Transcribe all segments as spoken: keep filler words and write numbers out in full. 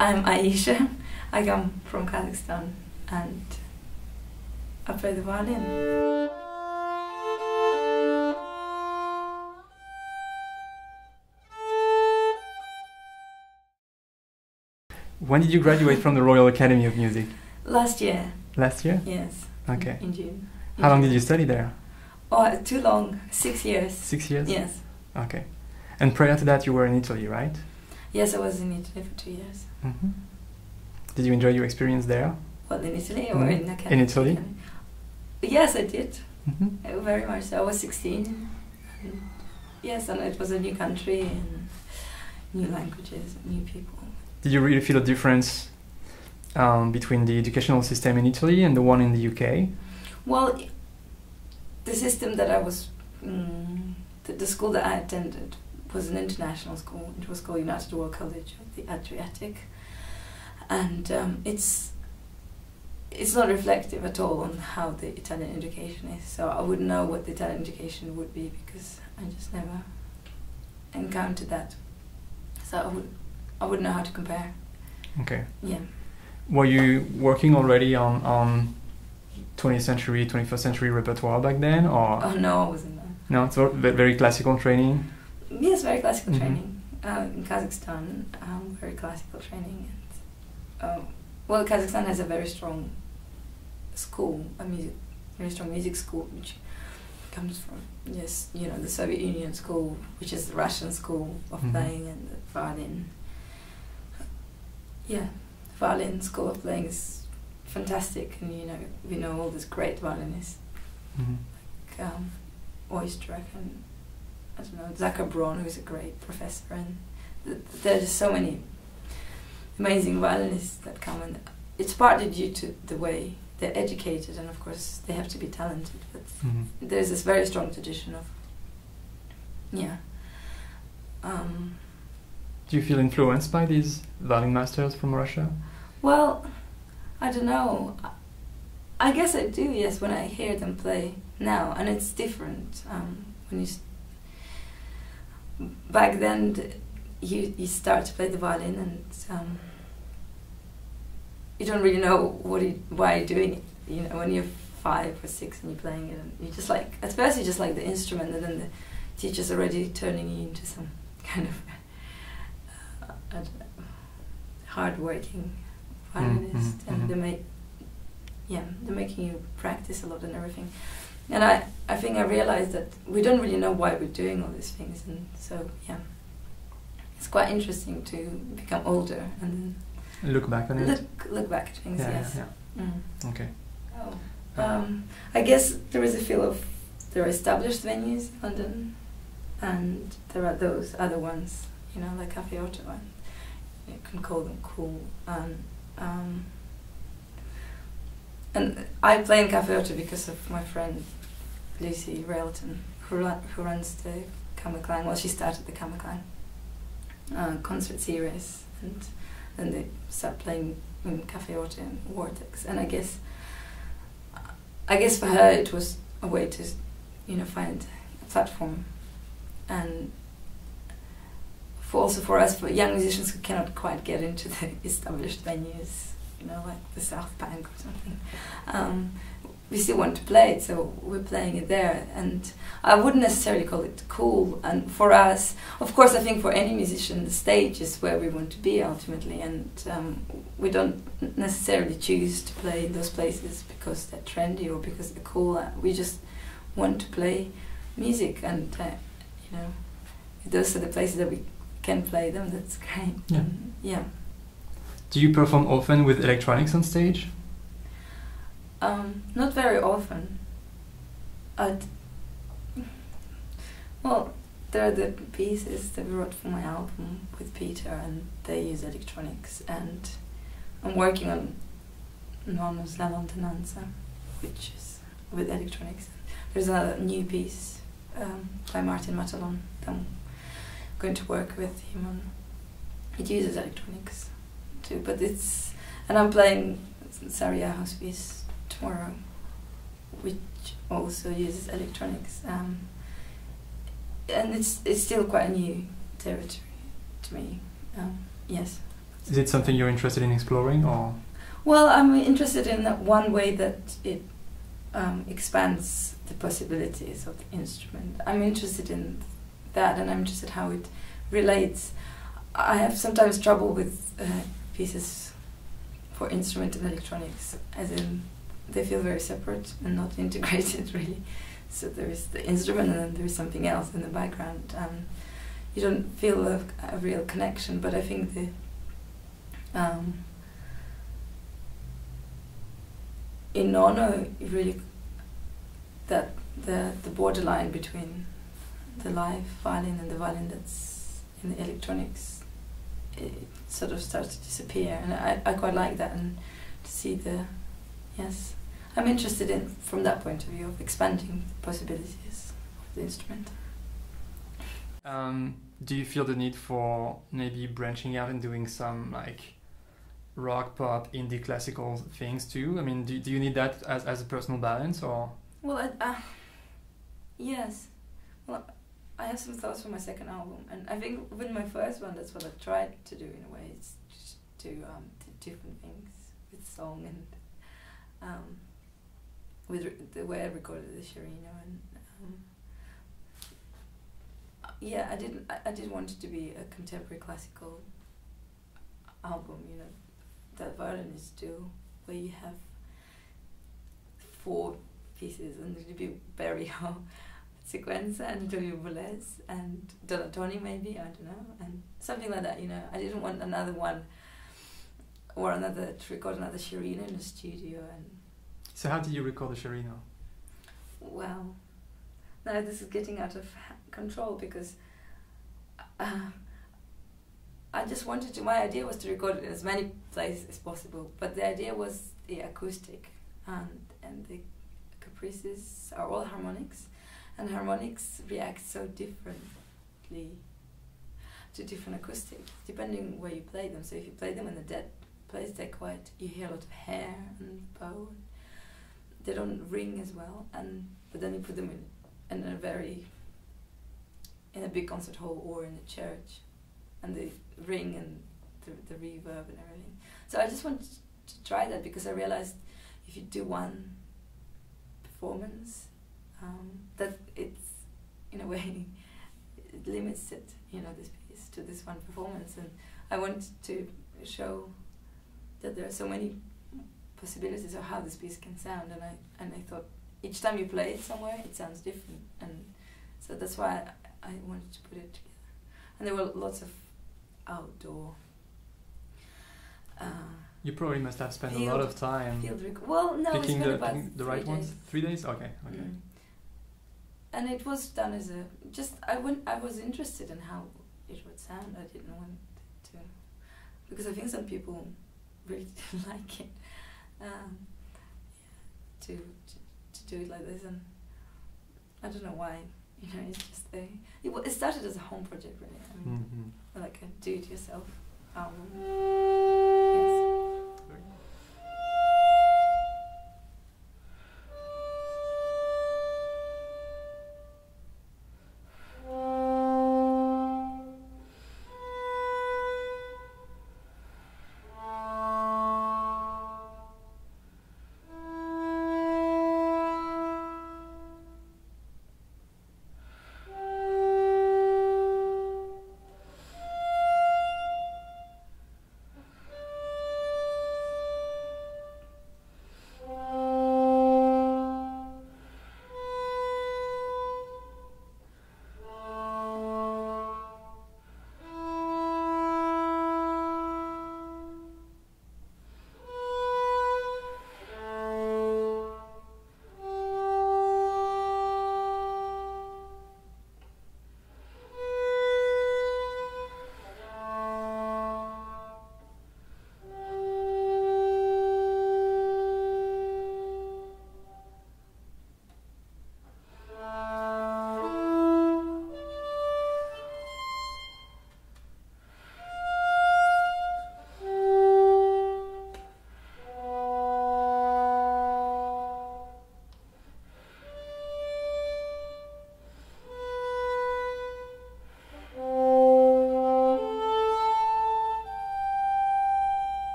I'm Aisha. I come from Kazakhstan and I play the violin. When did you graduate from the Royal Academy of Music? Last year. Last year? Yes. Okay. In June. How long did you study there? Oh, too long. Six years. Six years? Yes. Okay. And prior to that you were in Italy, right? Yes, I was in Italy for two years. Mm-hmm. Did you enjoy your experience there? What, in Italy or mm-hmm. in Academy? In Italy? Yes, I did. Mm-hmm. Uh, very much so. I was sixteen. And yes, and it was a new country and new languages, and new people. Did you really feel a difference um, between the educational system in Italy and the one in the U K? Well, the system that I was, um, the, the school that I attended was an international school. It was called United World College of the Adriatic, and um, it's it's not reflective at all on how the Italian education is. So I wouldn't know what the Italian education would be because I just never encountered that. So I would I wouldn't know how to compare. Okay. Yeah. Were you working already on on twentieth century, twenty-first century repertoire back then, or? Oh no, I wasn't. No, no it's very classical training. Yes, very classical mm-hmm. training. Uh, in Kazakhstan, um, very classical training. And, uh, well, Kazakhstan has a very strong school, a music, very strong music school, which comes from, yes, you know, the Soviet Union school, which is the Russian school of mm-hmm. playing, and the violin. Yeah, the violin school of playing is fantastic, and you know, we know all these great violinists, mm-hmm. like um, Oistrakh and I don't know, Zachar Braun, who's a great professor, and th there's so many amazing violinists that come, and it's partly due to the way they're educated, and of course they have to be talented, but mm-hmm. there's this very strong tradition of, yeah. Um, Do you feel influenced by these violin masters from Russia? Well, I don't know. I, I guess I do, yes, when I hear them play now, and it's different. Um, when you back then, the, you you start to play the violin, and um, you don't really know what you, why you're doing it. You know, when you're five or six and you're playing it, and you just like, at first you just like the instrument, and then the teacher's already turning you into some kind of uh, I don't know, hard-working violinist, mm-hmm, and mm-hmm. they make, yeah, they're making you practice a lot and everything. And I, I think I realized that we don't really know why we're doing all these things, and so yeah, it's quite interesting to become older and look back on it. Look, look back at things. Yeah, yes. yeah, yeah. Mm. Okay. Oh. Um, I guess there is a feel of there are established venues in London, and there are those other ones, you know, like Cafe Otto, and you can call them cool. And um, and I play in Cafe Otto because of my friend Lucy Railton, who, run, who runs the Kamaklang. Well, she started the Kamaklang uh, concert series, and then they started playing in Cafe Otto and Vortex. And I guess, I guess for her it was a way to, you know, find a platform, and for also for us, for young musicians who cannot quite get into the established venues, you know, like the South Bank or something. Um, we still want to play it, so we're playing it there. And I wouldn't necessarily call it cool. And for us, of course, I think for any musician, the stage is where we want to be ultimately. And um, we don't necessarily choose to play in those places because they're trendy or because they're cool. We just want to play music, and uh, you know, if those are the places that we can play them, that's great. Yeah. And, yeah. Do you perform often with electronics on stage? Um, not very often. I'd, well, there are the pieces that we wrote for my album with Peter, and they use electronics, and I'm working on Nonno's La Lontananza, which is with electronics. There's a new piece um, by Martin Matalon that I'm going to work with him on. It uses electronics too, but it's, and I'm playing Sarajevo's piece tomorrow, which also uses electronics, um, and it's it's still quite a new territory to me. Um, yes, Is it something you're interested in exploring, or? Well, I'm interested in that one way that it um, expands the possibilities of the instrument. I'm interested in that, and I'm interested how it relates. I have sometimes trouble with uh, pieces for instrument and electronics, as in they feel very separate and not integrated really. So there is the instrument and then there is something else in the background. Um, you don't feel a, a real connection, but I think the um, in Nono, really that the the borderline between the live violin and the violin that's in the electronics, it sort of starts to disappear, and I, I quite like that, and to see the, yes, I'm interested in, from that point of view, of expanding the possibilities of the instrument. Um, do you feel the need for maybe branching out and doing some like rock, pop, indie, classical things too? I mean, do, do you need that as, as a personal balance, or? Well, I, uh, yes. Well, I have some thoughts for my second album, and I think with my first one, that's what I tried to do in a way. It's just to um, do different things with song and um, with re the way I recorded the Sharino, and um, yeah, I didn't. I, I did want it to be a contemporary classical album, you know, that violinists do, where you have four pieces, and it would be Berrio, Sequenza, and Pierre Boulez, and Donatoni maybe, I don't know, and something like that, you know. I didn't want another one, or another, to record another Sharino in the studio. And so how did you record the Sharino? Well, now this is getting out of control, because uh, I just wanted to, my idea was to record it in as many places as possible, but the idea was the acoustic, and, and the caprices are all harmonics, and harmonics react so differently to different acoustics, depending where you play them. So if you play them in the dead place, they're quite, you hear a lot of hair and bow, they don't ring as well, and but then you put them in, in a very, in a big concert hall or in a church, and they ring and the, the reverb and everything. So I just wanted to try that, because I realized if you do one performance, um, that it's, in a way, it limits it, you know, this piece to this one performance. And I wanted to show that there are so many possibilities of how this piece can sound, and I and I thought each time you play it somewhere, it sounds different, and so that's why I, I wanted to put it together. And there were lots of outdoor. Uh, you probably must have spent field, a lot of time well, no, picking it's the, about picking the right days. ones. Three days. Okay. Okay. Mm. And it was done as a just I went I was interested in how it would sound. I didn't want to, because I think some people really didn't like it. Um, to, to to do it like this, and I don't know why. You know, it's just a, it, it started as a home project, really. I mean, mm-hmm. like a do-it-yourself album. Yes.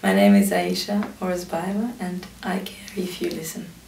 My name is Aisha Orazbayeva, and I care if you listen.